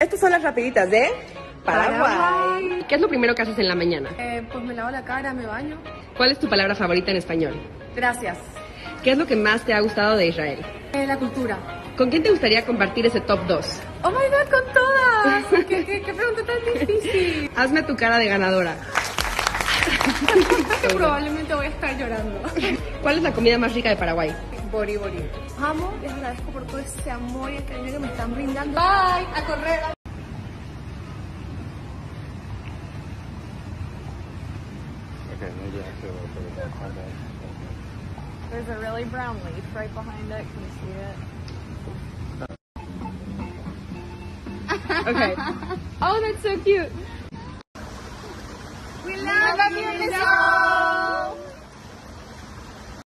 Estas son las rapiditas de Paraguay. ¿Qué es lo primero que haces en la mañana? Pues me lavo la cara, me baño. ¿Cuál es tu palabra favorita en español? Gracias. ¿Qué es lo que más te ha gustado de Israel? La cultura. ¿Con quién te gustaría compartir ese top 2? Oh my god, con todas. ¿Qué pregunta tan difícil? Hazme tu cara de ganadora. Probablemente voy a estar llorando. ¿Cuál es la comida más rica de Paraguay? Bori. Amo, les agradezco por todo ese amor y el cariño que me están brindando. Bye, a correr. Okay, maybe I feel like There's a really brown leaf right behind it. Can you see it? Okay. Oh, that's so cute. We love you, Miss.